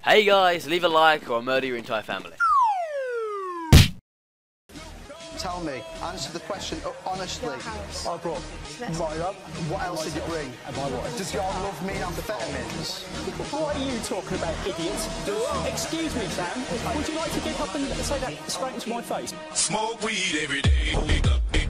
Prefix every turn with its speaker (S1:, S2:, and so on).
S1: Hey guys, leave a like or I'll murder your entire family.
S2: Tell me, answer the question honestly.
S3: I brought my love.
S2: What else did you bring? Does your love mean amphetamines?
S3: What are you talking about, idiot? Excuse me, Sam. Would you like to get up and say that straight into my face?
S4: Smoke weed every day.